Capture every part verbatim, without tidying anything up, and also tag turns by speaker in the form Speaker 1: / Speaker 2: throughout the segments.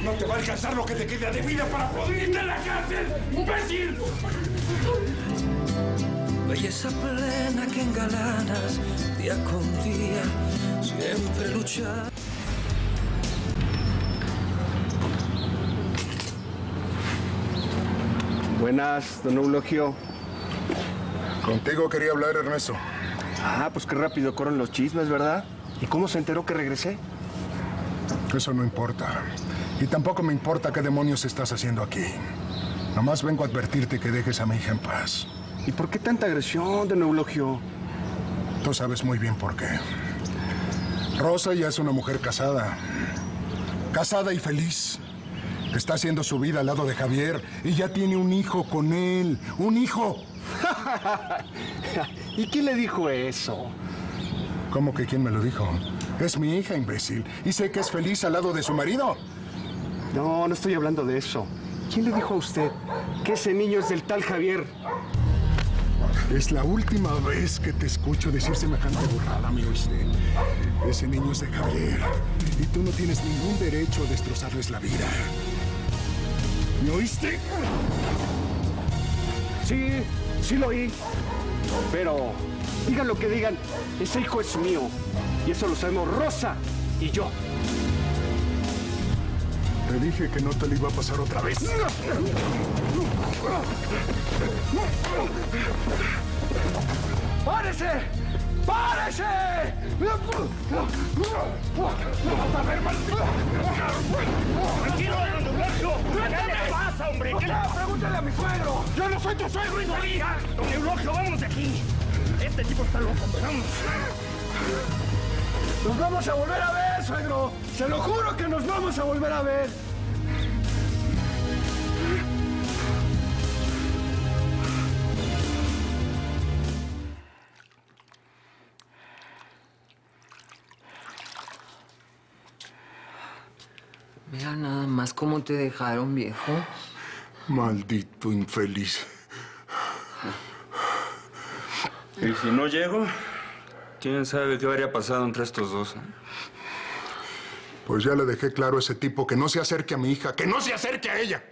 Speaker 1: No te va a alcanzar lo que te queda de vida para pudrirte en la cárcel, imbécil.
Speaker 2: Belleza plena que engalanas día con día, siempre luchar.
Speaker 3: Buenas, don Eulogio.
Speaker 4: Contigo quería hablar, Ernesto.
Speaker 3: Ah, pues qué rápido corren los chismes, ¿verdad? ¿Y cómo se enteró que regresé?
Speaker 4: Eso no importa. Y tampoco me importa qué demonios estás haciendo aquí. Nomás vengo a advertirte que dejes a mi hija en paz.
Speaker 3: ¿Y por qué tanta agresión, don Eulogio?
Speaker 4: Tú sabes muy bien por qué. Rosa ya es una mujer casada. Casada y feliz. Está haciendo su vida al lado de Javier y ya tiene un hijo con él. ¡Un hijo!
Speaker 3: ¿Y quién le dijo eso?
Speaker 4: ¿Cómo que quién me lo dijo? Es mi hija, imbécil. Y sé que es feliz al lado de su marido.
Speaker 3: No, no estoy hablando de eso. ¿Quién le dijo a usted que ese niño es del tal Javier?
Speaker 4: Es la última vez que te escucho decir semejante burrada, ¿me oíste? Ese niño es de Javier. Y tú no tienes ningún derecho a destrozarles la vida. ¿Me oíste?
Speaker 3: Sí, sí lo oí. Pero, digan lo que digan, ese hijo es mío. Y eso lo sabemos Rosa y yo.
Speaker 4: Te dije que no te lo iba a pasar otra vez.
Speaker 3: ¡Párese! ¡Párese!
Speaker 1: Tranquilo, don Eulogio. ¿Qué le pasa, hombre? ¿Qué le pasa?
Speaker 3: Pregúntale a mi suegro.
Speaker 1: Yo no soy tu suegro, infeliz. Don Eulogio, vámonos de aquí. Este tipo está loco, vámonos.
Speaker 3: Nos vamos a volver a ver, suegro. Se lo juro que nos vamos a volver a ver.
Speaker 5: Mira nada más cómo te dejaron, viejo.
Speaker 4: Maldito infeliz.
Speaker 6: Y si no llego, quién sabe qué habría pasado entre estos dos.
Speaker 4: Pues ya le dejé claro a ese tipo que no se acerque a mi hija, que no se acerque a ella.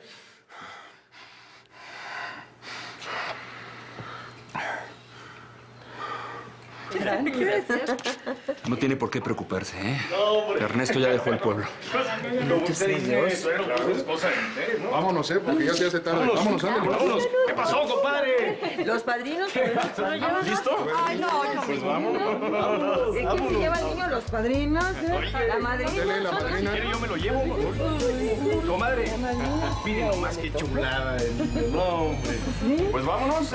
Speaker 6: No tiene por qué preocuparse, ¿eh? Ernesto ya dejó el pueblo.
Speaker 1: Como usted dice, eso es la esposa de ¿no?
Speaker 4: Vámonos, ¿eh? Porque ya se hace tarde. Vámonos, ándale.
Speaker 1: Vámonos. ¿Qué pasó, compadre?
Speaker 7: Los padrinos, ¿se lo llevan?
Speaker 1: ¿Listo?
Speaker 7: Ay, no, no.
Speaker 1: Pues vámonos.
Speaker 7: ¿Quién se lleva al niño? Los padrinos, ¿eh? La madrina.
Speaker 4: Dele la madrina.
Speaker 1: ¿Quiere yo me lo llevo? Comadre. Miren nomás qué chulada. No, hombre. Pues vámonos.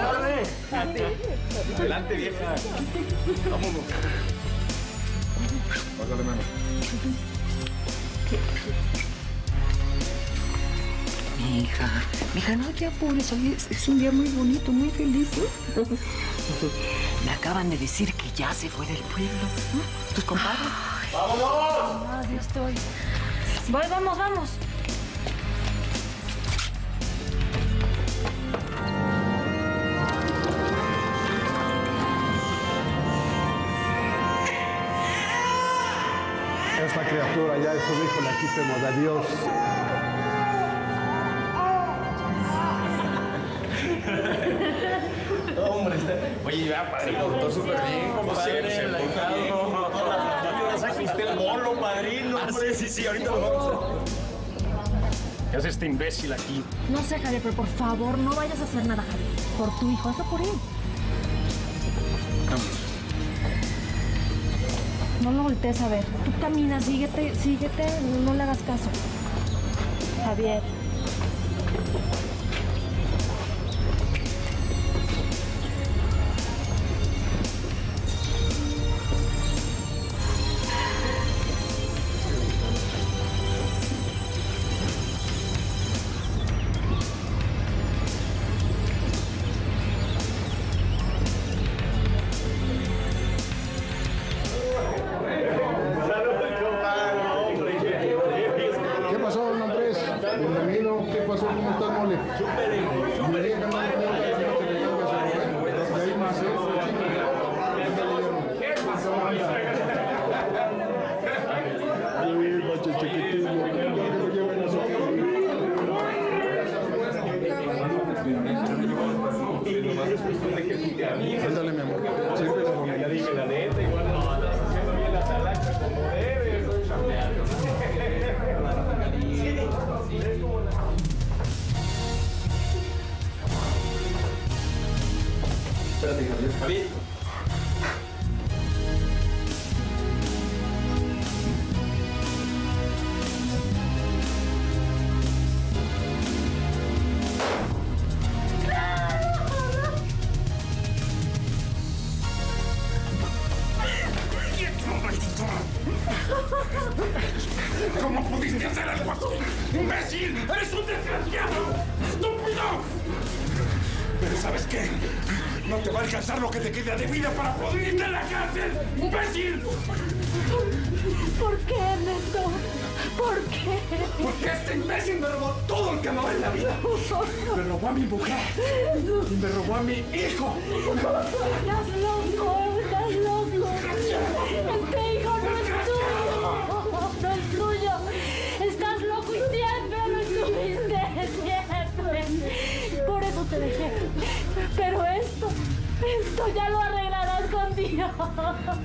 Speaker 1: Adelante, vieja. Vámonos.
Speaker 4: Pásale, mano.
Speaker 5: Mi hija, mi hija, no te apures. Hoy es, es un día muy bonito, muy feliz, ¿no? Me acaban de decir que ya se fue del pueblo, ¿no? ¿Tus compadres?
Speaker 1: ¡Vámonos!
Speaker 8: Aquí estoy. Voy, vamos, vamos.
Speaker 3: Esta criatura ya es un hijo legítimo de Dios.
Speaker 1: Hombre, está... Oye, ya, padrino, todo súper bien, compadre. Se porta bien. Ya saque usted el bolo, padrino. Ah, sí, sí, sí, ahorita lo vamos a... ¿Qué hace este imbécil aquí?
Speaker 8: No sé, Javier, pero por favor, no vayas a hacer nada, Javier. Por tu hijo, hazlo por él. No lo voltees a ver. Tú camina, síguete, síguete, no le hagas caso. Javier.
Speaker 4: Chiquitín,
Speaker 1: Javier. Javier.
Speaker 4: ¿Cómo pudiste hacer algo así? ¡Imbécil! ¡Eres un desgraciado! ¡Estúpido! Pero ¿sabes qué? No te va a alcanzar lo que te queda de vida para pudrirte en la cárcel. ¡Imbécil!
Speaker 8: ¿Por qué, Ernesto? ¿Por qué?
Speaker 4: Porque este imbécil me robó todo lo que amaba en la vida. Me robó a mi mujer y me robó a mi hijo.
Speaker 8: Estás loco, estás loco. Este hijo no es tuyo. No es tuyo. Estás loco y siempre lo estuviste. Siempre. Por eso te dejé. Pero esto, esto ya lo arreglarás con Dios.